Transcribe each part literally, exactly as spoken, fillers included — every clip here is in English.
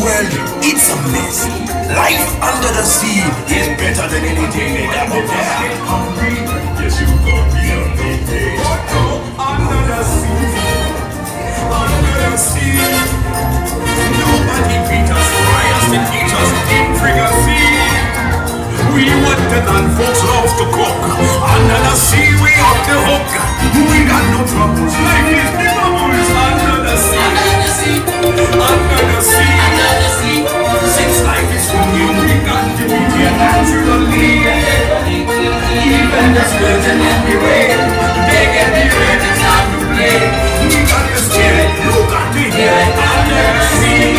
Well, it's a mess. Life under the sea is better than anything they ever had. Yes, you got me on the day. Under the sea, under the sea. Nobody beat us, fry us, and eat us in Frigacy. We what the non-folks love to cook. Under the sea, we off the hook. We got no troubles. Life is the bubbles under the sea. Under the sea. Under the sea. Under the sea. Since life is swinging, we got to be here naturally. Even the birds and every way, they get me ready, it's time to play. We got to steer it, you got to hear it under the sea.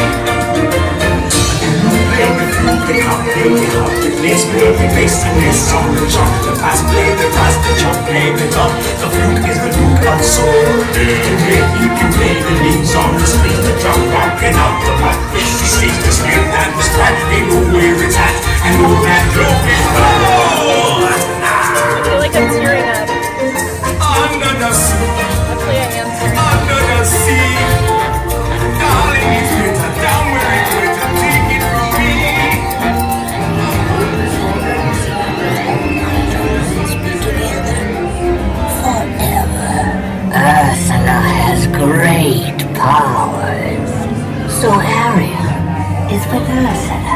Play the flute, the cup, play the hop, the place, play the bass, and the song, the jump, the pass, play the pass, the jump, play the top. The flute is the flute of soul. You can play the lead song, the screen, the drum, rocking out the pot. The stage, the snare, and the strat, they know where it's at, and know that love is gold. I feel like I'm tearing up. Under the sea. Hopefully I am tearing up. Under the sea. Darling, it's better down where it's better. Take it from me. Forever. Ursula has great powers. So Ariel is with Ursula.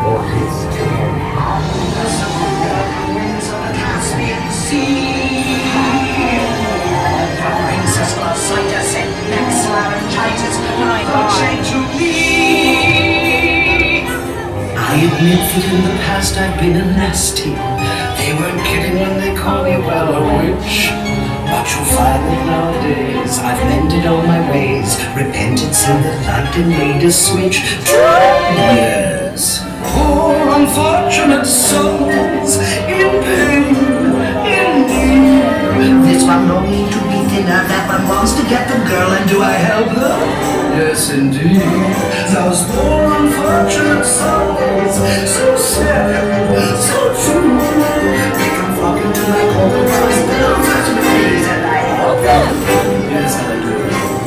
I admit that in the past I've been a nasty. They weren't kidding when they called me, well, a witch. But you'll find that nowadays I've mended all my ways, repented, seen the light and made a switch. Yes, poor unfortunate souls in pain, in need. This one longing to be thinner, that one wants to get the girl, and do I help her? Yes, indeed. Those poor unfortunate souls, so sad, so true. They come flocking to my cold hospitals and ways, and I help them. Yes, I do.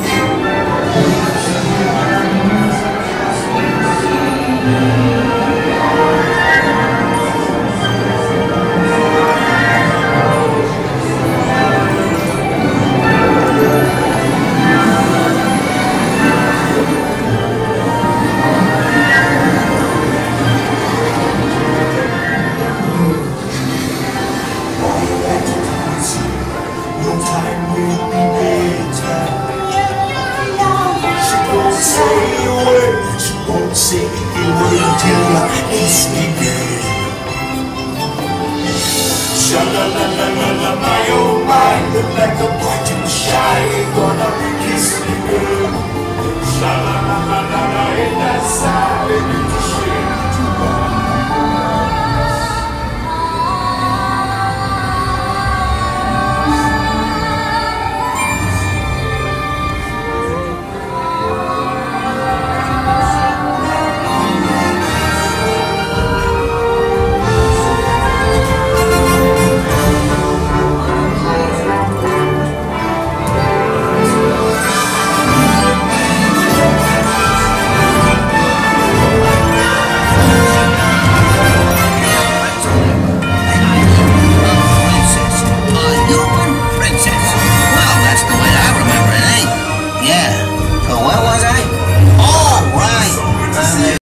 Sha-la-la-la-la-la, my oh my, look like a boy too shy, gonna kiss me, girl. Sha-la.